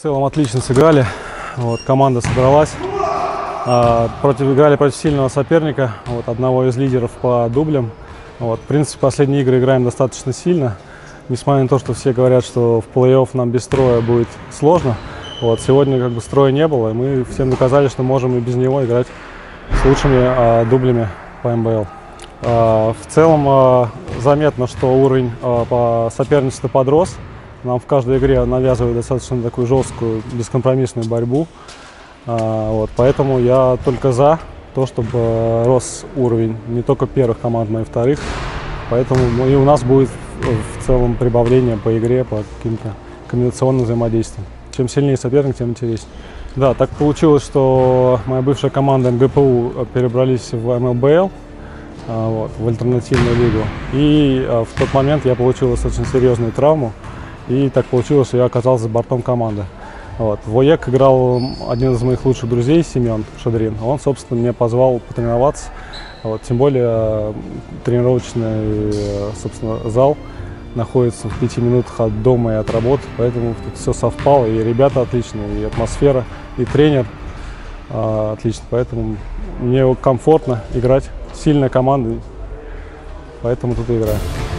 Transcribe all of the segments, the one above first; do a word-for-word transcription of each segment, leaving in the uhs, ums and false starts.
В целом отлично сыграли, вот, команда собралась, а, против, играли против сильного соперника, вот, одного из лидеров по дублям. Вот, в принципе, последние игры играем достаточно сильно, несмотря на то, что все говорят, что в плей-офф нам без строя будет сложно. Вот, сегодня как бы строя не было, и мы всем доказали, что можем и без него играть с лучшими а, дублями по эн бэ эл. А, в целом а, заметно, что уровень а, по соперничеству подрос. Нам в каждой игре навязывают достаточно такую жесткую, бескомпромиссную борьбу. А, вот, поэтому я только за то, чтобы рос уровень не только первых команд, но и вторых. Поэтому и у нас будет в целом прибавление по игре, по каким-то комбинационным взаимодействиям. Чем сильнее соперник, тем интереснее. Да, так получилось, что моя бывшая команда эн гэ пэ у перебрались в эм эл бэ эл, а, вот, в альтернативную лигу. И а, в тот момент я получил достаточно серьезную травму. И так получилось, что я оказался за бортом команды. Вот. В ОЕК играл один из моих лучших друзей, Семен Шадрин. Он, собственно, меня позвал потренироваться. Вот. Тем более тренировочный, собственно, зал находится в пяти минутах от дома и от работы. Поэтому тут все совпало. И ребята отличные, и атмосфера, и тренер а, отлично. Поэтому мне комфортно играть. Сильная команда, поэтому тут и играю.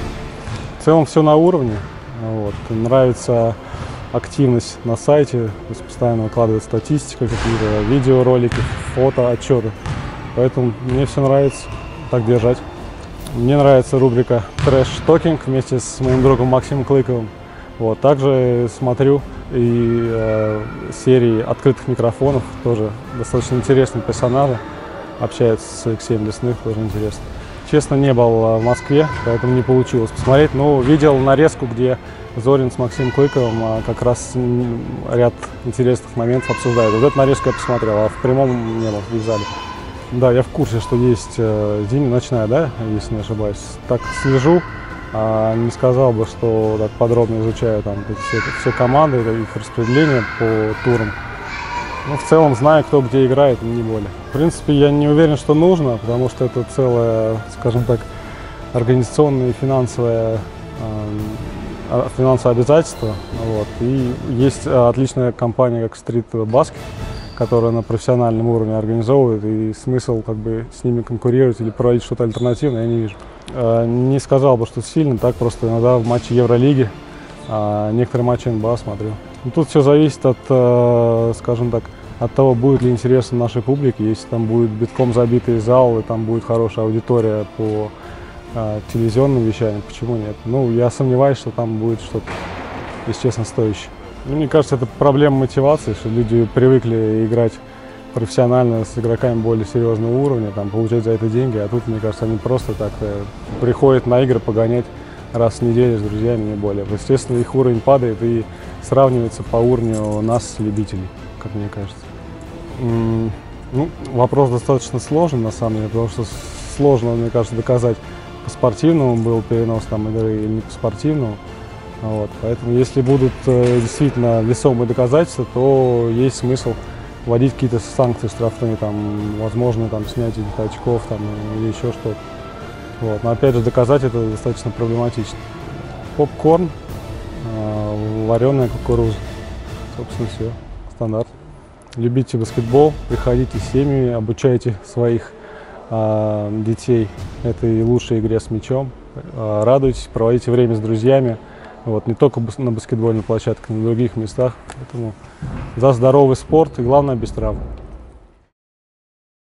В целом все на уровне. Вот. Нравится активность на сайте, то есть постоянно выкладывает статистика, какие-то видеоролики, фото, отчеты. Поэтому мне все нравится, так держать. Мне нравится рубрика «Трэш-токинг» вместе с моим другом Максимом Клыковым. Вот. Также смотрю и э, серии открытых микрофонов, тоже достаточно интересные персонажи, общаются с Алексеем Лесных, тоже интересно. Честно, не был в Москве, поэтому не получилось посмотреть, но видел нарезку, где Зорин с Максимом Клыковым как раз ряд интересных моментов обсуждают. Вот эту нарезку я посмотрел, а в прямом не был, в зале. Да, я в курсе, что есть зимняя, ночная, да, если не ошибаюсь. Так слежу, а не сказал бы, что так подробно изучаю там все, все команды, их распределение по турам. Ну, в целом, знаю, кто где играет, не более. В принципе, я не уверен, что нужно, потому что это целое, скажем так, организационное и финансовое, э, финансовое обязательство. Вот. И есть отличная компания, как Street Basket, которая на профессиональном уровне организовывает, и смысл как бы с ними конкурировать или проводить что-то альтернативное я не вижу. Э, не сказал бы, что сильно, так просто иногда в матче Евролиги, а некоторые матчи эн бэ а смотрю. Тут все зависит от, э, скажем так, от того, будет ли интересно нашей публике. Если там будет битком забитый зал, и там будет хорошая аудитория по э, телевизионным вещаниям, почему нет? Ну, я сомневаюсь, что там будет что-то, если честно, стоящее. Ну, мне кажется, это проблема мотивации, что люди привыкли играть профессионально с игроками более серьезного уровня, там, получать за это деньги, а тут, мне кажется, они просто так э, приходят на игры погонять раз в неделю с друзьями, не более. Естественно, их уровень падает и сравнивается по уровню нас, любителей, как мне кажется. М-м, ну, вопрос достаточно сложный, на самом деле, потому что сложно, мне кажется, доказать, по спортивному был перенос там игры или не по спортивному. Вот. Поэтому, если будут э, действительно весомые доказательства, то есть смысл вводить какие-то санкции штрафные, там, возможно, там, снятие очков там, или еще что-то. Вот. Но опять же, доказать это достаточно проблематично. Попкорн, э, вареная кукуруза. Собственно, все. Стандарт. Любите баскетбол, приходите с семьями, обучайте своих э, детей этой лучшей игре с мячом. Э, радуйтесь, проводите время с друзьями. Вот, не только на баскетбольной площадке, но и на других местах. Поэтому за здоровый спорт и, главное, без травм.